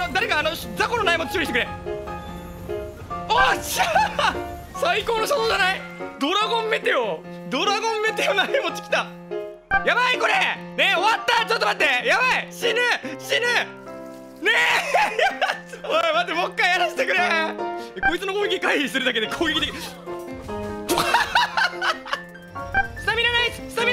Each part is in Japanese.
誰か雑魚の苗持ち処理してくれ。おっしゃー、最高の初動じゃない。ドラゴンメテオ苗持ちきた。やばいこれねえ、終わった。ちょっと待って、やばい、死ぬねえおい待って、もう一回やらせてくれ。こいつの攻撃回避するだけで攻撃できスタミナない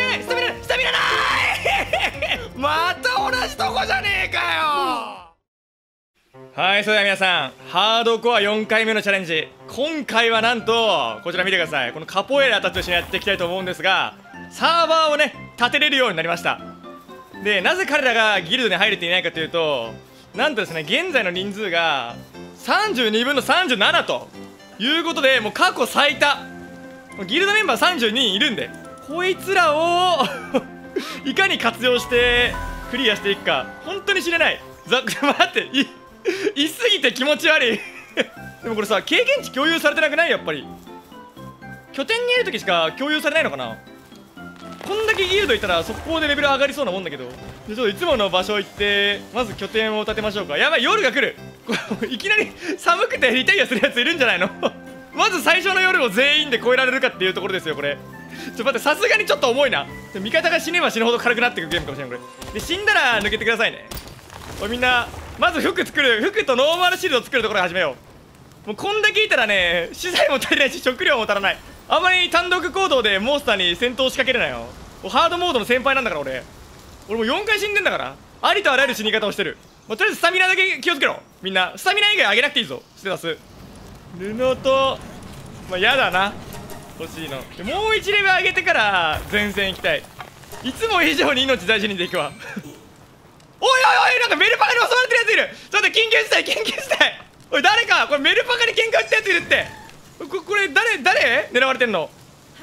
また同じとこじゃねえかよ。はい、それでは皆さん、ハードコア4回目のチャレンジ。今回はなんとこちら見てください。このカポエラたちと一緒にやっていきたいと思うんですが、サーバーをね立てれるようになりました。で、なぜ彼らがギルドに入れていないかというと、なんとですね、現在の人数が32分の37ということで、もう過去最多。ギルドメンバー32人いるんで、こいつらをいかに活用してクリアしていくか本当に知れない。待っていすぎて気持ち悪いでもこれさ、経験値共有されてなくない？やっぱり拠点にいる時しか共有されないのかな。こんだけギルドいたら速攻でレベル上がりそうなもんだけど。ちょっといつもの場所行ってまず拠点を建てましょうか。やばい、夜が来るいきなり寒くてリタイアするやついるんじゃないのまず最初の夜を全員で越えられるかっていうところですよこれ。待って、さすがにちょっと重いな。味方が死ねば死ぬほど軽くなっていくゲームかもしれないこれで。死んだら抜けてくださいね。おいみんな、まず服作る、服とノーマルシールドを作るところから始めよう。もうこんだけいたらね、資材も足りないし食料も足らない。あんまり単独行動でモンスターに戦闘仕掛けるなよ。ハードモードの先輩なんだから俺もう4回死んでんだから。ありとあらゆる死に方をしてる。とりあえずスタミナだけ気をつけろみんな。スタミナ以外上げなくていいぞ。ステータス布とやだな、欲しいの。もう1レベル上げてから前線行きたい。いつも以上に命大事にでいくわおいおいおい、なんかメルパカに襲われてるやついる。ちょっと緊急事態おい誰か、これメルパカに喧嘩売ったやついるって。これ誰狙われてんの。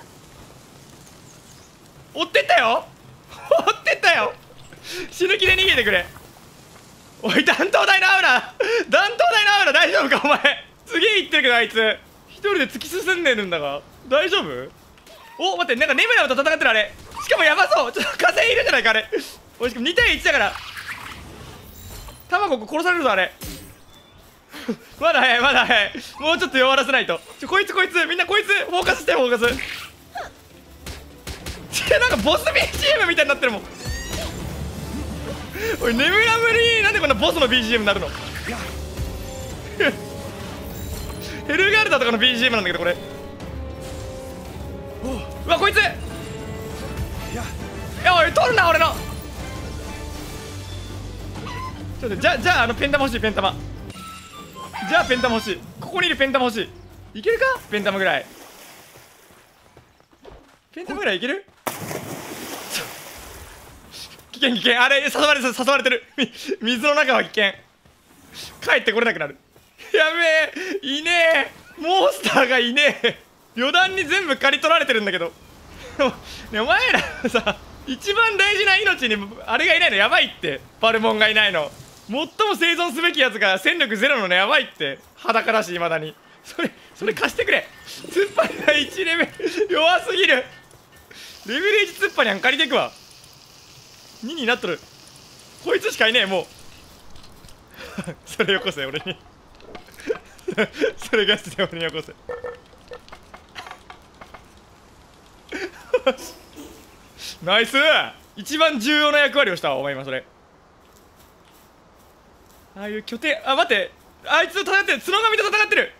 追ってったよ死ぬ気で逃げてくれ。おい弾頭台のアウラ大丈夫かお前。すげえ言ってるけどあいつ一人で突き進んでるんだが大丈夫。お、待って、なんかネムラムと戦ってるあれ。しかもやばそう、ちょっと火星いるじゃないかあれおい、しかも2対1だから卵殺されるぞあれまだ早いもうちょっと弱らせないと。こいつみんなこいつフォーカスして。なんかボス BGM みたいになってるもんおい、ネムラムになんでこんなボスの BGM になるのヘルガルダとかの BGM なんだけどこれ。うわこいつ、おい取るな俺の。ちょっとじゃあペンタマ欲しい。ペンタマ欲しい。ここにいるペンタマ欲しい。いけるかペンタマぐらい。いける危険あれ誘われてる水の中は危険。帰ってこれなくなる。やべえ、いねえ、モンスターがいねえ。余談に全部刈り取られてるんだけどね、お前らさ、一番大事な命にあれがいないのやばいって。パルモンがいないの。最も生存すべきやつが戦力ゼロのね、やばいって。裸だし未だに。それ貸してくれ。突っ張りが1レベル弱すぎる。レベル1突っ張りはん借りてくわ。2になっとる。こいつしかいねえもうそれよこせ俺にそれガチで俺によこせナイス。一番重要な役割をしたわお前今それ。ああいう拠点、あ待って、あいつと戦ってる。角神と戦ってる。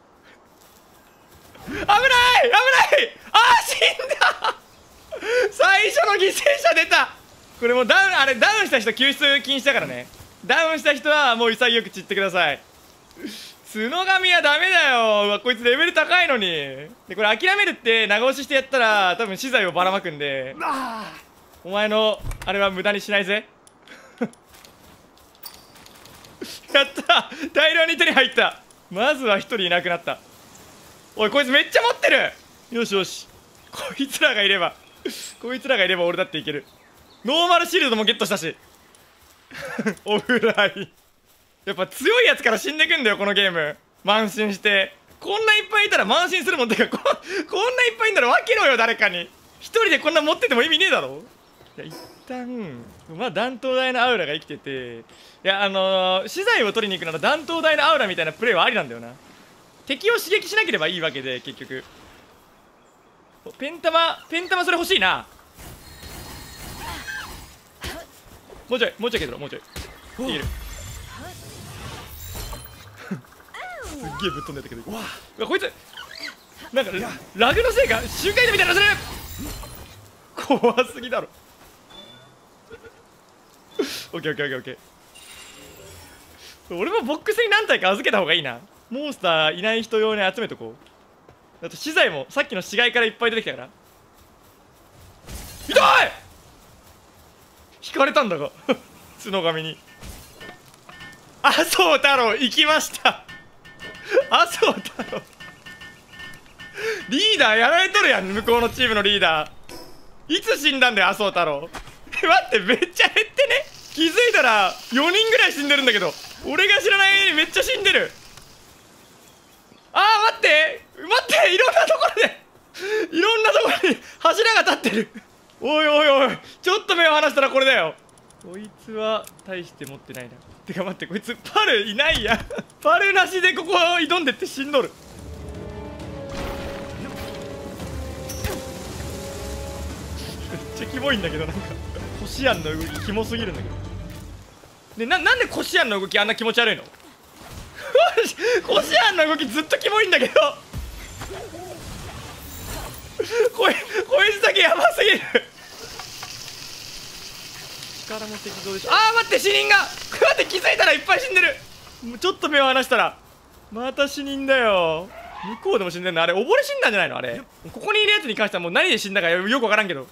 危ないあー死んだ最初の犠牲者出た。これもうダウンした人救出禁止だからね。ダウンした人はもう潔く散ってください。角神はダメだよ。うわこいつレベル高いのに。でこれ諦めるって長押ししてやったら多分資材をばらまくんで、お前のあれは無駄にしないぜやった大量に手に入った。まずは1人いなくなった。おいこいつめっちゃ持ってる。よしこいつらがいれば俺だっていける。ノーマルシールドもゲットしたしオフラインやっぱ強いやつから死んでくんだよこのゲーム。慢心してこんないっぱいいたら慢心するもん。てかこんないっぱいいんだら分けろよ誰かに。一人でこんな持ってても意味ねえだろ。 や一旦まあ弾頭台のアウラが生きてて、いや資材を取りに行くなら弾頭台のアウラみたいなプレーはありなんだよな。敵を刺激しなければいいわけで結局。ペンタマそれ欲しいな。もうちょいけどもうちょいいける。すっげえぶっ飛んでたけど、うわこいつなんかラグのせいか周回みたいなのする。怖すぎだろ。オッケーオッケーオッケーオッケー。俺もボックスに何体か預けた方がいいな。モンスターいない人用に集めとこう。あと資材もさっきの死骸からいっぱい出てきたから。痛い。引かれたんだが角神に。麻生太郎行きました。麻生太郎リーダーやられとるやん。向こうのチームのリーダーいつ死んだんだよ麻生太郎。待ってめっちゃ減ってね。気づいたら4人ぐらい死んでるんだけど、俺が知らない間にめっちゃ死んでる。待っていろんなところに柱が立ってる。おいおいおい、ちょっと目を離したらこれだよ。こいつは大して持ってないな。てか待って、こいつパルいないやパルなしでここを挑んでって死んどる。めっちゃキモいんだけど、なんかコシアンの動きキモすぎるんだけど。でなんでコシアンの動きあんな気持ち悪いのコシアンの動きずっとキモいんだけどこいつだけヤバすぎる。力も適当でしょ。待って死人が待って気づいたらいっぱい死んでる。もうちょっと目を離したらまた死人だよ。向こうでも死んでんのあれ。溺れ死んだんじゃないのあれ。ここにいるやつに関してはもう何で死んだかよくわからんけど。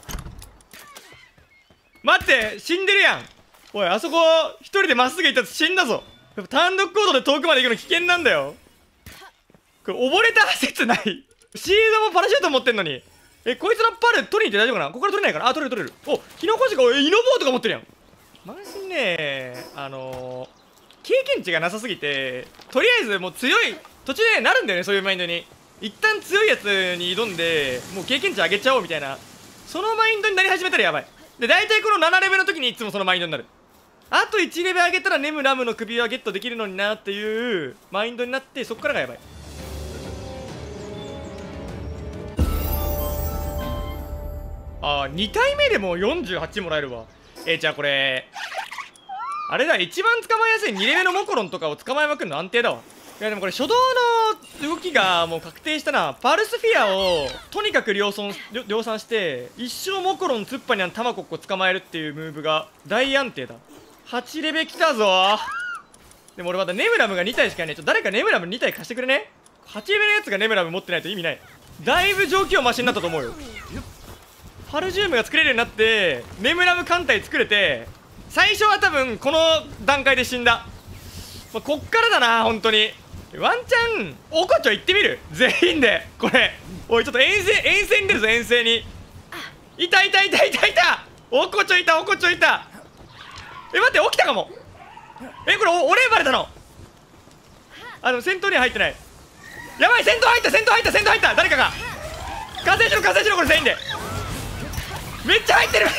待って死んでるやん。おいあそこ一人でまっすぐ行ったやつ死んだぞ。やっぱ単独行動で遠くまで行くの危険なんだよ。これ溺れた説ない。シールドもパラシュート持ってんのに。こいつのパル取りに行って大丈夫かな。ここから取れないから。取れる。おキノコシカイノボーとか持ってるやん。マジね経験値がなさすぎて、とりあえずもう強い途中でなるんだよね。そういうマインドに一旦強いやつに挑んでもう経験値上げちゃおうみたいな、そのマインドになり始めたらやばい。で大体この7レベルの時にいつもそのマインドになる。あと1レベル上げたらネムラムの首はゲットできるのになっていうマインドになって、そっからがやばい。2体目でもう48もらえるわ。じゃあこれあれだ、一番捕まえやすい2レベルのモコロンとかを捕まえまくるの安定だわ。いやでもこれ初動の動きがもう確定したな。パルスフィアをとにかく量産して一生モコロンツッパにタマコッコ捕まえるっていうムーブが大安定だ。8レベル来たぞ。でも俺まだネムラムが2体しかいない。誰かネムラム2体貸してくれね。8レベルのやつがネムラム持ってないと意味ない。だいぶ状況マシになったと思うよ。パルジウムが作れるようになってネムラム艦隊作れて、最初は多分この段階で死んだ。こっからだな本当に。ワンチャンおこちょ行ってみる全員で。これおいちょっと遠征に出るぞ。遠征にいたおこちょいた。待って起きたかも。これ俺バレたの。でも戦闘には入ってない。やばい、戦闘入った誰かが完成しろこれ全員で。めっちゃ入ってる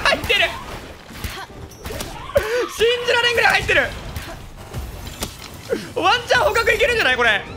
信じられんぐらい入ってる。ワンチャン捕獲いけるんじゃないこれ。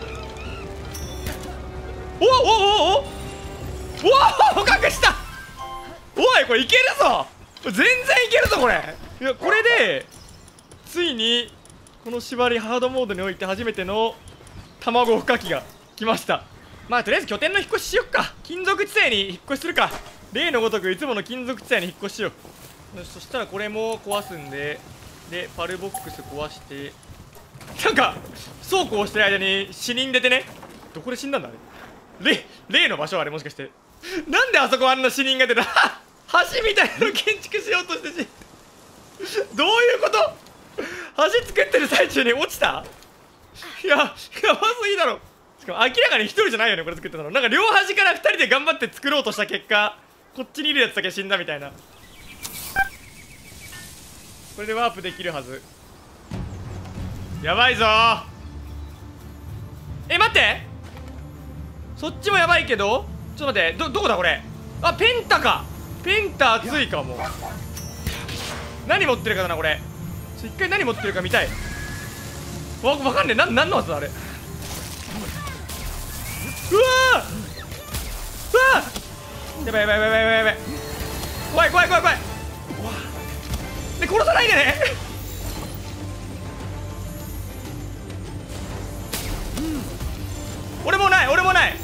お捕獲した。おいこれいけるぞ。全然いけるぞこれ。いやこれでついにこの縛りハードモードにおいて初めての卵孵化器が来ました。まあとりあえず拠点の引っ越ししよっか。金属地帯に引っ越しするか。例のごとくいつもの金属地帯に引っ越ししよう。そしたらこれも壊すんで、パルボックス壊して、なんかそうこうしてる間に死人出てね。どこで死んだんだあれ。例の場所あれもしかして。なんであそこあんな死人が出た橋みたいなの建築しようとしてどういうこと。橋作ってる最中に落ちた。やばすぎだろ。しかも明らかに1人じゃないよねこれ作ってたの。なんか両端から2人で頑張って作ろうとした結果、こっちにいるやつだけ死んだみたいな。これでワープできるはず。やばいぞー。待って、そっちもやばいけど、ちょっと待って、どこだこれ。ペンタか。ペンタ熱いかも。 何持ってるかだなこれ。一回何持ってるか見たい。わかんねえ。なんの技だあれ。うわーやばいやばいやばいやばいやばい。怖い怖い怖い怖い。で殺さないでね。俺もない俺もない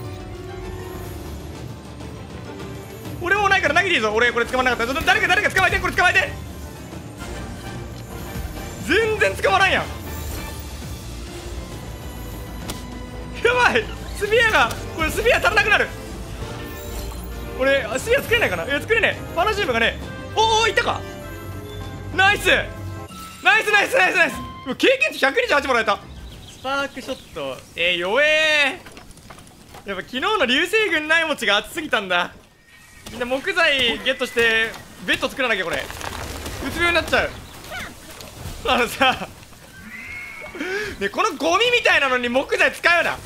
俺もないから投げていいぞ。俺これ捕まらなかった。誰か捕まえて。これ捕まえて。全然捕まらんやん。やばいスピアがこれスピア足らなくなる。俺スピア作れないかな。いや作れねえ。パラジウムがね。おおいったか。ナイスナイスナイスナイスナイス。経験値128もらえた。スパークショット弱えー。やっぱ昨日の流星群ない持ちが熱すぎたんだ。みんな木材ゲットしてベッド作らなきゃ。これうつ病になっちゃう。さね、このゴミみたいなのに木材使うな。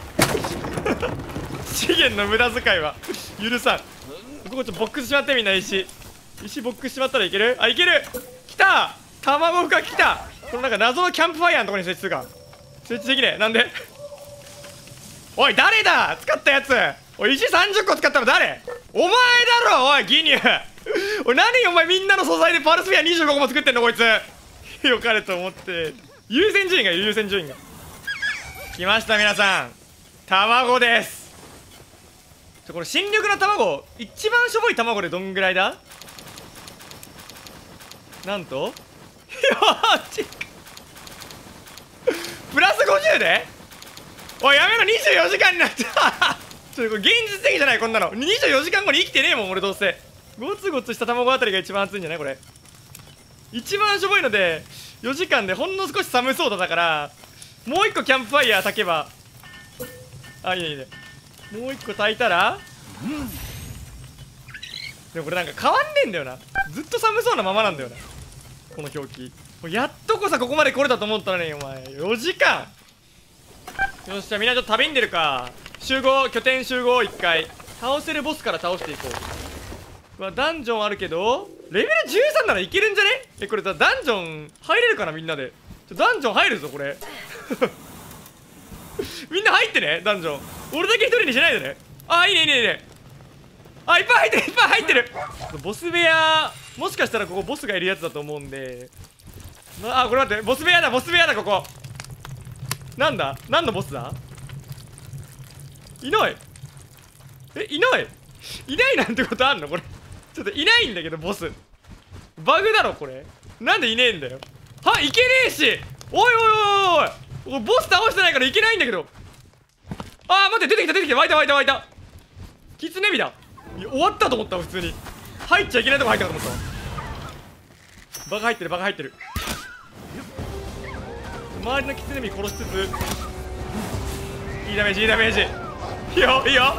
資源の無駄遣いは許さん。ここちょっとボックスしまって。みんな石ボックスしまったらいける。あいける。来た卵が来た。このなんか謎のキャンプファイヤーのところに設置するか。設置できねえ。なんで。おい誰だ使ったやつ。おい石30個使ったの誰。お前だろおいギニュー。おい何お前みんなの素材でパルスフィア25個も作ってんのこいつ。よかれと思って。優先順位が優先順位が来ました。皆さん卵です。これ新緑の卵一番しょぼい卵でどんぐらいだ。なんとよしプラス50で。おいやめろ。24時間になったちょっとこれ現実的じゃない。こんなの24時間後に生きてねえもん俺。どうせゴツゴツした卵あたりが一番熱いんじゃないこれ。一番しょぼいので4時間でほんの少し寒そうだからもう一個キャンプファイヤー焚けば。あいいねいいね。もう一個焚いたらでもこれなんか変わんねえんだよな。ずっと寒そうなままなんだよなこの表記。やっとこさここまで来れたと思ったのにお前4時間。よしじゃあみんなちょっと旅に出るか。集合拠点集合。1回倒せるボスから倒していこう。ダンジョンあるけどレベル13ならいけるんじゃね。これダンジョン入れるかなみんなで。ダンジョン入るぞこれみんな入ってねダンジョン。俺だけ一人にしないでね。あいいねいいねいいね。あいっぱい入ってるいっぱい入ってる。ボス部屋もしかしたらここボスがいるやつだと思うんで。あこれ待ってボス部屋だボス部屋だここ。なんだ何のボスだ。いないいないいないなんてことあんのこれ。ちょっといないんだけどボスバグだろこれ。なんでいねえんだよ。はいけねえし。おいおいおいおいボス倒してないからいけないんだけど。あー待って出てきた出てきた。湧いたキツネビだ。終わったと思った普通に。入っちゃいけないとこ入ったかと思ったわ。バカ入ってるバカ入ってる。周りのキツネビ殺しつついいダメージいいダメージ。いいよいいよ。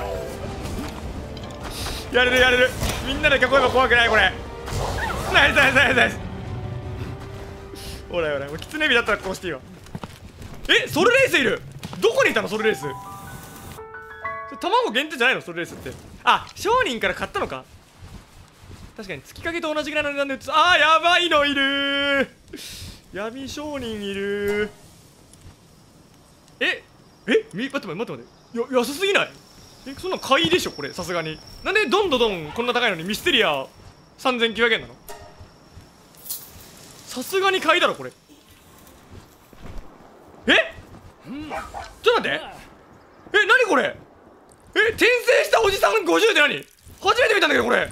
やれるやれる。みんなで囲えば怖くないこれ。ナイスナイスナイスナイス。ほらほらキツネビだったら殺していいわ。ソルレースいる。どこにいたのソルレース。卵限定じゃないのソルレースって。あ商人から買ったのか。確かに月影と同じぐらいの値段で売ってた。あーやばいのいる闇商人いる。待って待って安すぎない。そんなん買いでしょこれさすがに。なんでどんこんな高いのにミステリア3900円なの。さすがに買いだろこれ。ちょっと待って何これ。転生したおじさん50って何。初めて見たんだけどこれ。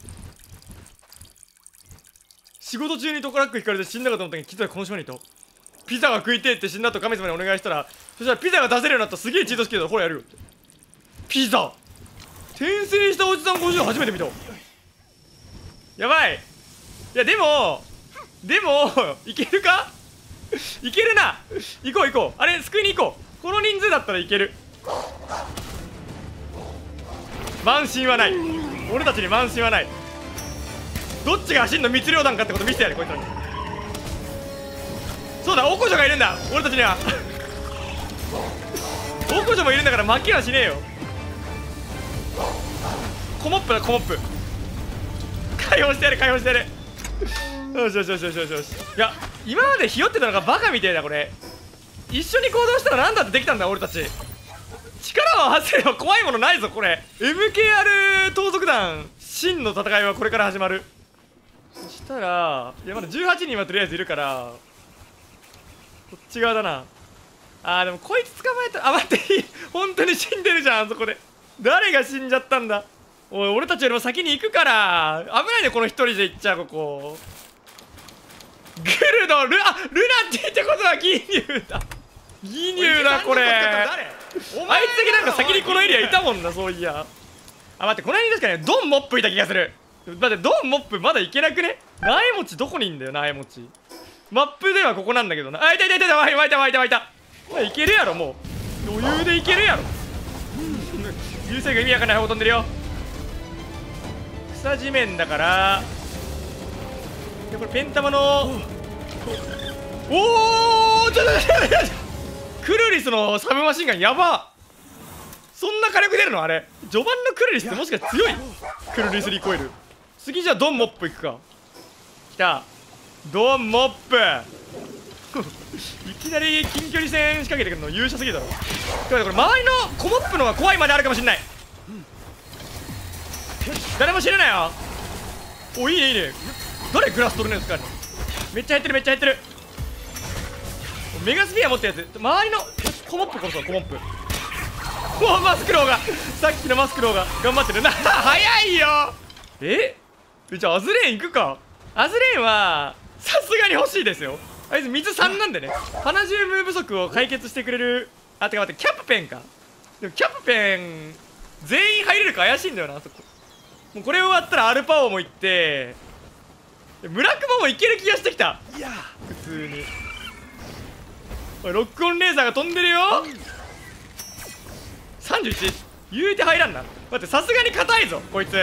仕事中にトカラック引かれて死んだかと思ったけど、実はこの島にいた。ピザが食いてえって死んだと神様にお願いしたら、そしたらピザが出せるようになった。すげえチートスキルだ。ほらやるよって。ピザ転生したおじさん50初めて見た。やばい。いやでもいけるかいけるな。行こうあれ救いに行こう。この人数だったらいける。慢心はない。俺たちに慢心はない。どっちが真の密漁団かってこと見せてやるこいつらに。そうだオコジョがいるんだ俺たちにはオコジョもいるんだから負けはしねえよ。コモップだコモップ。解放してやれ解放してやれ。 よしよしよしよしよしよし。いや今までひよってたのがバカみたいだ。これ一緒に行動したら何だってできたんだ俺たち。力を合わせれば怖いものないぞこれ。 MKR 盗賊団真の戦いはこれから始まる。そしたらいやまだ18人はとりあえずいるからこっち側だな。でもこいつ捕まえた。待って本当に死んでるじゃんあそこで。誰が死んじゃったんだ。おい俺たちよりも先に行くから危ないねこの一人で行っちゃう。ここグルドルナって言ってことはギニューだ。ギニューだこれ。あいつだけなんか先にこのエリアいたもんなそういや。待ってこの辺に確かねドンモップいた気がする。待ってドンモップまだいけなくね。苗持ちどこにいんだよ苗持ち。マップではここなんだけどな。いたいたいた湧いた湧いた湧いた。いけるやろもう余裕でいけるやろ。流星が意味わかんない方飛んでるよ。草地面だからこれペンタマのおおちょっとクルリスのサブマシンガンやば。そんな火力出るのあれ。序盤のクルリスってもしかして強い。クルリスリコイル。次じゃあドンモップいくか。きたドンモップいきなり近距離戦仕掛けてくるの勇者すぎだろ。これ周りのコモップの方が怖いまであるかもしんない。誰も知らないよ。おいいねいいね。誰グラス取るの使うの。めっちゃ減ってるめっちゃ減ってる。メガスピア持ったやつ周りのコモップ殺そうコモップ。おマスクローがさっきのマスクローが頑張ってるな早いよ。じゃあアズレーン行くか。アズレーンはさすがに欲しいですよ。あいつ水3なんでね。パナジウム不足を解決してくれる。てか待ってキャプペンか。でもキャプペン全員入れるか怪しいんだよなあそこ。もうこれ終わったらアルパオも行って村雲もいける気がしてきた。いや普通においロックオンレーザーが飛んでるよ。31言うて入らんな。待ってさすがに硬いぞこいつ。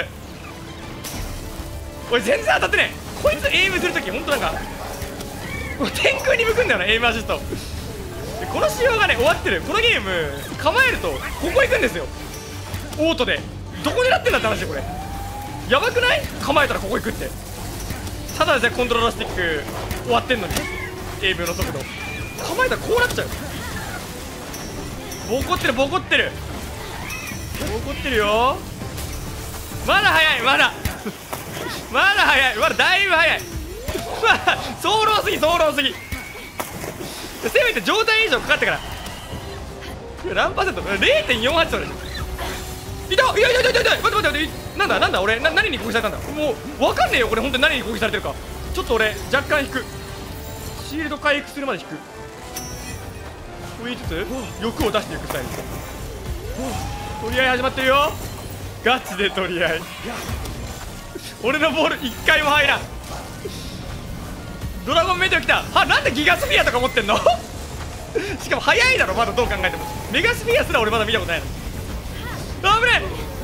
おい全然当たってねえ。こいつエイムするときほんとなんか天空に向くんだよなエイムアシスト。この仕様がね終わってる。このゲーム構えるとここ行くんですよオートで。どこ狙ってんだって話でこれやばくない。構えたらここ行くって。ただでさえコントローラースティック終わってんのにエイムの速度構えたらこうなっちゃう。ボコってるボコってるボコってるよ。まだ早いまだまだ早いまだだいぶ早い早漏すぎ早漏すぎ。せめて状態以上かかってから何パーセント 0.48 それ。いたいやいやいやいやいや待って待ってなんだ俺何に攻撃されたんだ。もう分かんねえよこれ本当に何に攻撃されてるか。ちょっと俺若干引く。シールド回復するまで引く。言いつつ欲を出していくスタイル。取り合い始まってるよガチで取り合い。俺のボール1回も入らん。ドラゴンメテオ来た。なんでギガスフィアとか持ってんのしかも速いだろまだどう考えても。メガスフィアすら俺まだ見たことないの。危ね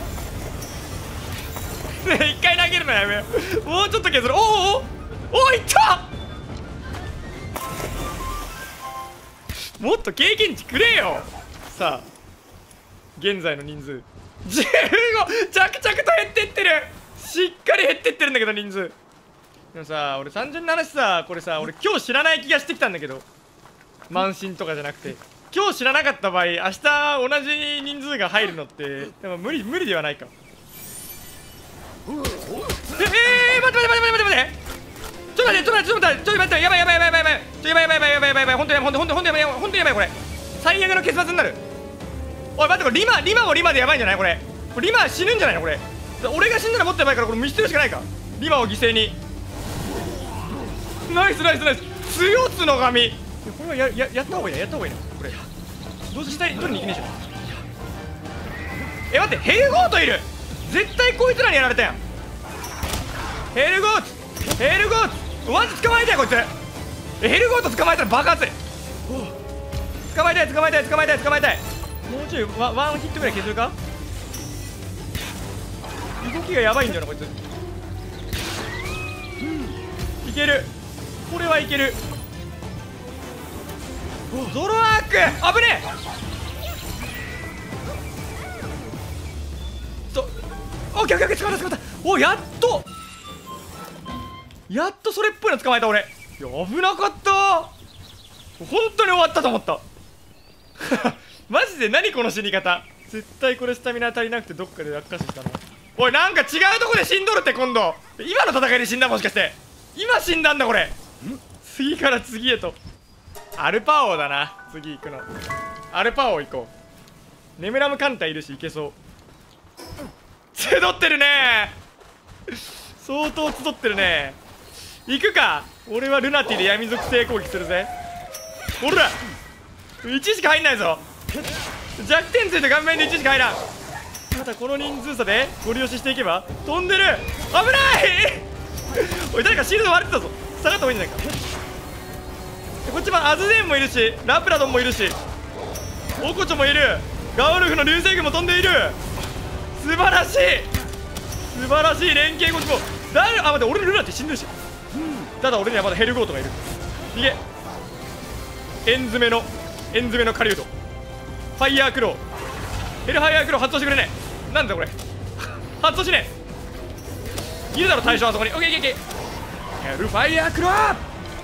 えねえ一回投げるのやめよう。もうちょっと削る。おいったもっと経験値くれよ。さあ現在の人数15着々と減ってってる。しっかり減ってってるんだけど人数。でもさ俺単純な話さこれさ俺今日知らない気がしてきたんだけど慢心とかじゃなくて今日知らなかった場合明日同じ人数が入るのってでも無理ではないか。待ってちょっと待ってやばいほんとやばいこれ最悪の結末になる。おい待ってこれリマもリマでやばいんじゃないこれ。リマ死ぬんじゃないのこれ。俺が死んだらもっとやばいからこれ見捨てるしかないか。リマを犠牲に。ナイス強つの神。これはやった方がいいなこれ。どうせ下に取りに行けねえじゃん。待ってヘルゴートいる。絶対こいつらにやられたやん。ヘルゴートマジ捕まえたいこいつ。ヘルゴート捕まえたら爆発。捕まえたい。もうちょいワンヒットぐらい削るか。動きがやばいんだよなこいつ。いけるこれはいける。ゾロアーク危ねえ。オッケー捕まった。おやっとやっとそれっぽいの捕まえた俺。いや危なかった。本当に終わったと思ったマジで何この死に方。絶対これスタミナ足りなくてどっかで落下死したな。おいなんか違うとこで死んどるって。今度今の戦いで死んだ。もしかして今死んだんだこれ。次から次へとアルパ王だな。次行くのアルパ王行こう。ネムラムカンタいるしいけそう。集ってるね相当集ってるね。行くか。俺はルナティで闇属性攻撃するぜ。ほら1しか入んないぞ。弱点ついて顔面で1しか入らん。またこの人数差でゴリ押ししていけば。飛んでる。危ないおい誰かシールド割れてたぞ。下がった方がいいんじゃないか。こっちもアズデンもいるしラプラドンもいるしオコチョもいる。ガオルフの流星群も飛んでいる。素晴らしい素晴らしい連携。こっちも誰。あ待って俺のルナって死んでるし。ただ俺にはまだヘルゴートがいる。いけエンズメの狩人ファイヤークロー。ヘルファイヤークロー発動してくれねえ。なんだこれ発動しねえ。いるだろ対象あそこに。オッケーいけいけ。ヘルファイヤークロー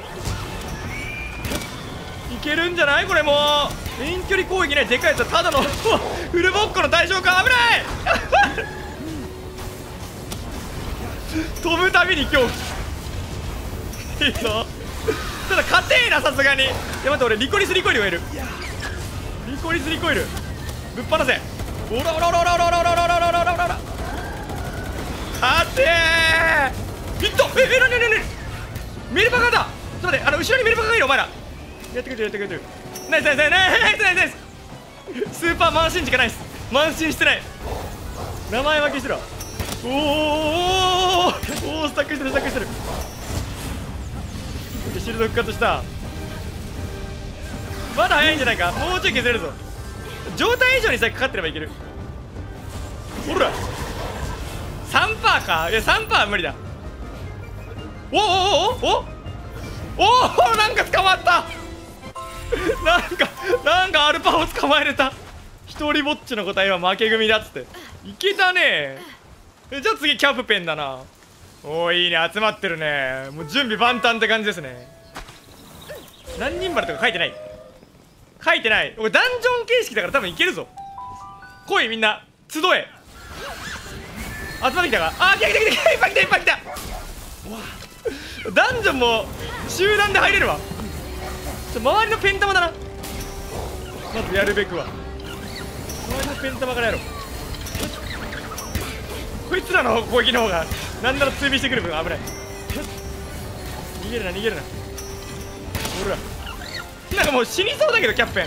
いけるんじゃないこれ。もう遠距離攻撃ね。でかいやつはただのフルボッコの対象か。危ない飛ぶたびに恐怖いいぞ。ただ勝てえなさすがに。いや待って俺リコリスリコイルを得る。リコリスリコイルぶっ放せ。おらおらおらおらおらおらおらおらおらおらおらおら勝てー。いった。なにメルパカだ。ちょっと待って後ろにメルパカがいる。お前らやってくれてるやってくれてる。ナイスナイスナイスナイスナイスナイス。スーパー慢心時間ないっす。慢心してない。名前負けしてるわ。おおスタックしてるスタックしてる。シールド復活した。まだ早いんじゃないか。もうちょい削れるぞ。状態以上にさえかかってればいける。ほら 3% か。いや 3% は無理だ。おなんか捕まったなんかアルパを捕まえれた。一人ぼっちの答えは負け組だっつっていけたね。じゃあ次キャプペンだな。おーいいね集まってるね。もう準備万端って感じですね。何人バルとか書いてない書いてない。俺ダンジョン形式だから多分いけるぞ。来いみんな集え。集まってきたか。あー来たいっぱい来た。ダンジョンも集団で入れるわ。周りのペン玉だなまずやるべくは。周りのペン玉からやろう。こいつらの攻撃の方がなんなら追尾してくる分危ない。逃げるなほらなんかもう死にそうだけどキャッペン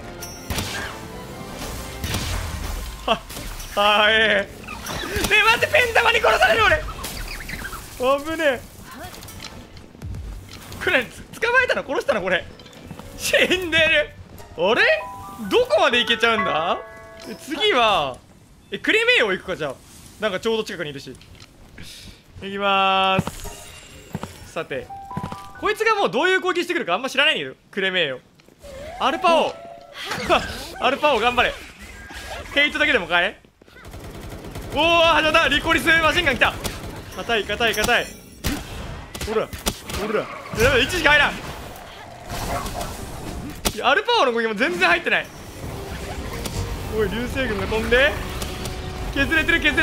ねえ待ってペン玉に殺される俺。危ねえ。これ捕まえたの殺したのこれ。死んでる。あれどこまで行けちゃうんだ。次はクレメイオ行くか。じゃあなんかちょうど近くにいるし行きまーす。さてこいつがもうどういう攻撃してくるかあんま知らないんだけど。クレメイオアルパオアルパオ頑張れ。ヘイトだけでもかえ。おお始まった。リコリスマシンガン来た。硬いほらやばい1しか入らん。アルパオの攻撃も全然入ってない。おい流星群が飛んで削れてる。い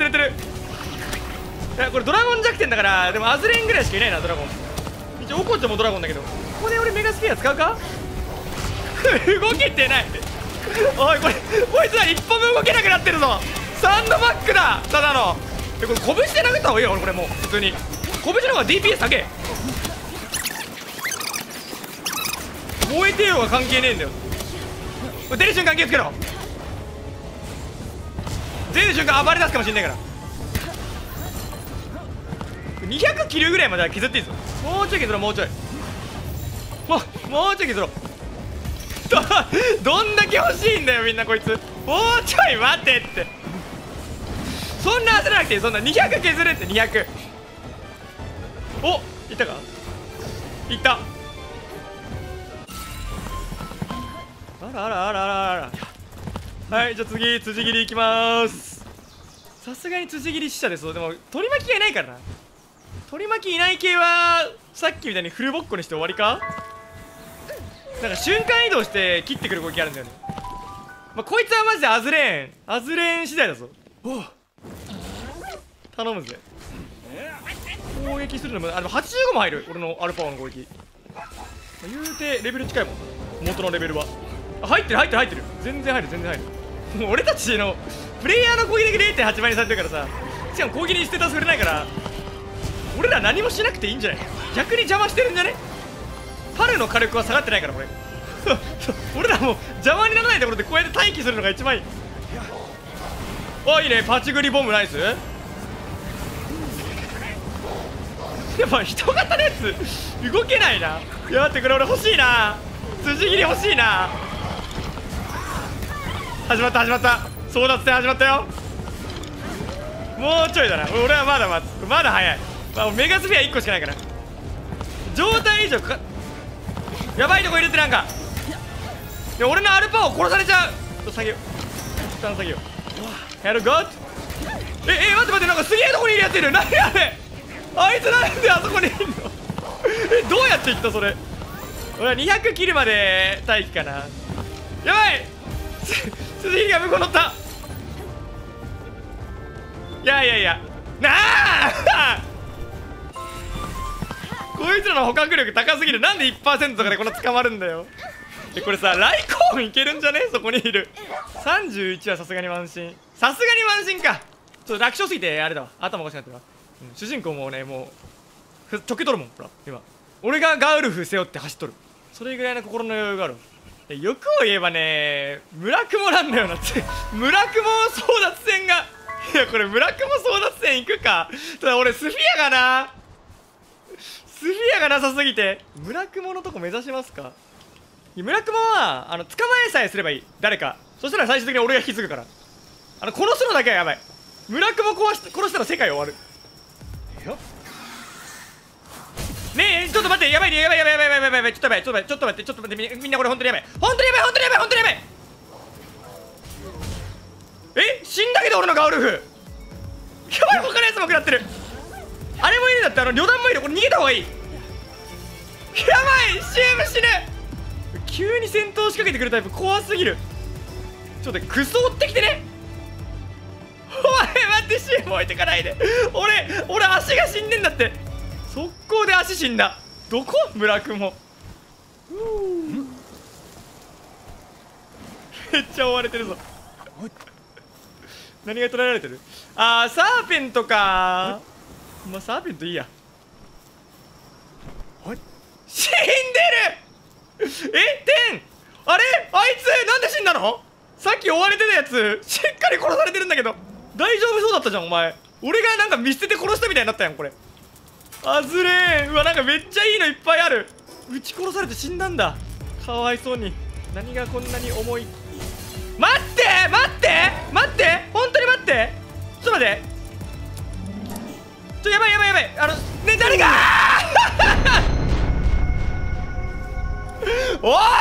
やこれドラゴン弱点だから。でもアズレンぐらいしかいないなドラゴン。一応オコチョもドラゴンだけど。ここで俺メガスピア使うか動けてないおいこいつは一歩も動けなくなってるぞ。サンドバッグだただの。これ拳で殴った方がいいよ俺。これもう普通に拳の方が DPS 高え。燃えてようが関係ねえんだよ。出る瞬間気をつけろ。出る瞬間暴れ出すかもしんないから。200切るぐらいまでは削っていいぞ。もうちょい削ろうもうちょい削ろうどんだけ欲しいんだよみんなこいつ。もうちょい待てって。そんな焦らなくていい。そんな200削るって200。おいったか。いった。あらはいじゃあ次辻切りいきまーす。さすがに辻切り死者です。でも取り巻きがいないからな。 取り巻きいない系はさっきみたいにフルボッコにして終わりか。なんか瞬間移動して切ってくる動きあるんだよね。まあ、こいつはマジでアズレーン次第だぞ。お頼むぜ。攻撃するのもでも85も入る俺のアルファ王の攻撃。言うてレベル近いもん元のレベルは。入ってる全然入るもう俺たちのプレイヤーの攻撃で 0.8 倍にされてるからさ、しかも攻撃にステータス触れないから俺ら何もしなくていいんじゃない。逆に邪魔してるんじゃね。春の火力は下がってないからこれ俺らも邪魔にならないところでこうやって待機するのが一番いい。あ、いいね、パチグリボムナイス。やっぱ人型のやつ動けないな。いや待って、これ俺欲しいな。辻切り欲しいな。始まった争奪戦始まったよ。もうちょいだな。俺はまだ早い。メガスフィア1個しかないから状態以上やばいとこ入れて。なんかいや俺のアルパを殺されちゃう。ちょっと下げよう、一旦下げよう。やるゴッ待ってなんかすげえとこにいるやついる。何あれ、あいつなんであそこにいんのどうやっていったそれ。俺は200キルまで待機かな。やばい鈴木が向こう乗った。いやなあこいつらの捕獲力高すぎる。なんで 1% とかでこんな捕まるんだよ。これさライコーンいけるんじゃね。そこにいる31はさすがに慢心か。ちょっと楽勝すぎてあれだわ、頭おかしくなってるわ。主人公もねもうちょけとるもん。ほら今俺がガウルフ背負って走っとる。それぐらいの心の余裕がある。欲を言えばね村雲なんだよなって村雲争奪戦がいやこれ村雲争奪戦行くか。ただ俺スフィアがなさすぎて村雲のとこ目指しますか。村雲は捕まえさえすればいい誰か。そしたら最終的に俺が引き継ぐから。殺すのだけはやばい。村雲殺したら世界終わる。ねえちょっと待って、やばいちょっと待ってみんなこれ本当にやばい。死んだけど俺のガウルフやばい。他のやつも食らってる。あれもいるんだって、旅団もいる。これ逃げた方がいい。やばい CM 死ぬ。急に戦闘仕掛けてくるタイプ怖すぎる。ちょっとクソ追ってきてね。お前待って、CM 置いてかないで。俺足が死んでんだって。速攻で足死んだ。どこ村雲めっちゃ追われてるぞ何が捉えられてる。サーペントか。まあサーペントいいや。死んでるテンあれあいつなんで死んだの。さっき追われてたやつしっかり殺されてるんだけど大丈夫そうだったじゃんお前。俺がなんか見捨てて殺したみたいになったやんこれ。アズレーン、うわなんかめっちゃいいのいっぱいある。撃ち殺されて死んだんだ。かわいそうに。何がこんなに重い。待って本当に待って。ちょっと待って。やばいね誰かおい